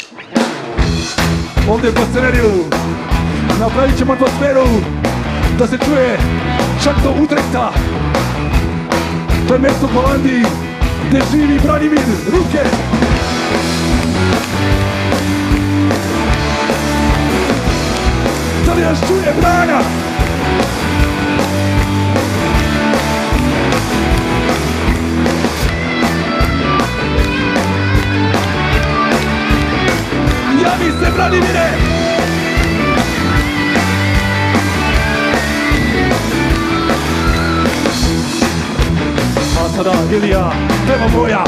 Ovdje po scenariju napravit ćemo atmosferu da se čuje čak do Utrehta. To je mjesto u Holandiji gdje živi Branimir. Ruke! Da li nas čuje Brana? Javi se, Branimire! A sada Ilija, tema moja!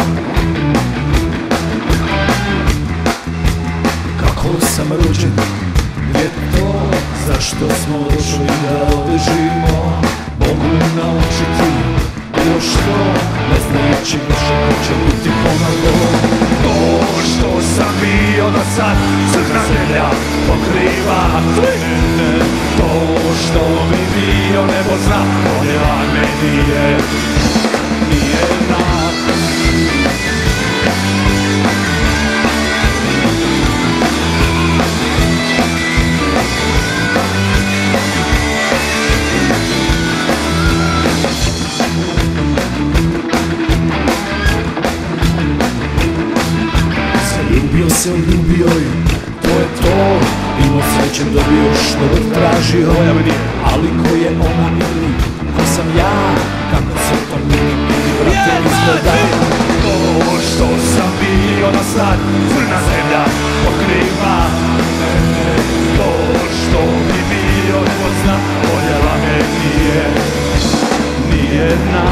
Kako sam rođen, gdje to, zašto smo došli da ovdje živimo? Mogu naučiti bilo što, ne znajući više ko će biti pomalo. To što sam bio do sad, crna zemlja pokriva mene. To što mi bio nebo zna, voljela me nije jedna. Ljubio ju, to je to. Imao srećem dobio što bih tražio. Ali ko je ona ili ko sam ja, kako se to mini vrate izgleda. To što sam bio do sad, crna zemlja pokriva mene. To što mi bio nebo zna, voljela me nije nijedna.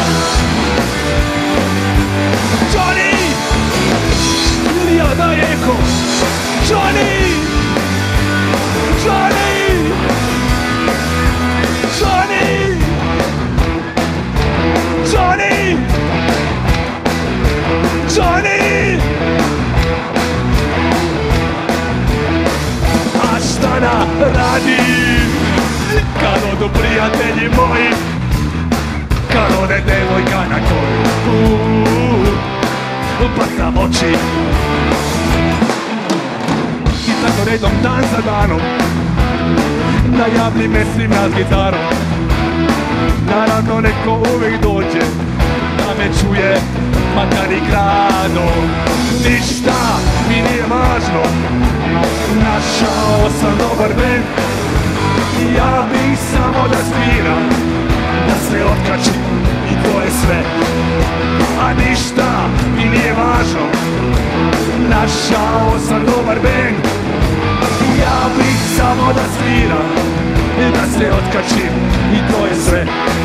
Johnny! Ilija, daj eko! Johnny! Johnny! Johnny! Johnny! Johnny! A šta da radim kad odu prijatelji moji, kad ode devojka na koju pa sam oči i tako redom dan za danom na javnim mjestima s gitarom. Naravno neko uvijek dođe da me čuje, makar i gradom. Ništa mi nije važno, našao sam dobar bend. Ja bih samo da sviram, da se otkačim i to je sve. A ništa mi nije važno, našao sam dobar bend. Ja bih samo da sviram, da se otkačim i to je sve.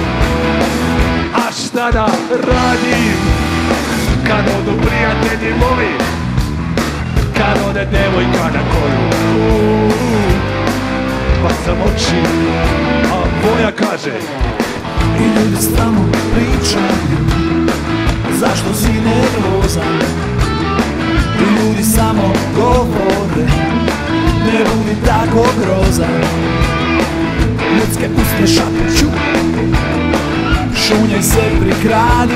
A šta da radim kad odu prijatelji moji, kad ode devojka na koju pa sam oči, a Boja kaže i ljudi stalno pričaju zašto si nervozan. I ljudi samo govore ne budi tako grozan. Ljudske usne šapuću, šunjaj se prikradi,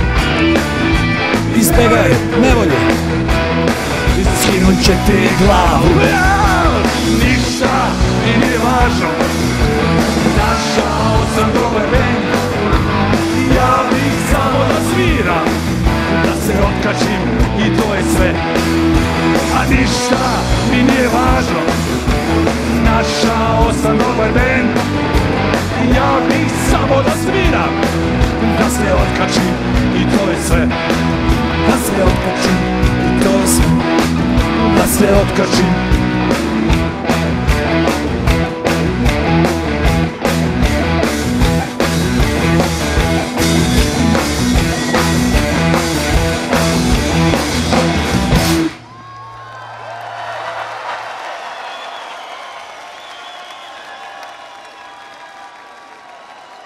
izbjegaj nevolje, skinut će ti glavu. Ništa mi nije važno, našao sam dobar bend. Ja bih samo da sviram, da se otkačim i to je sve. A ništa mi nije važno, našao sam dobar bend. Ja bih samo da sviram, da se otkačim i to je sve. Da se otkačim i to je sve. Da se otkačim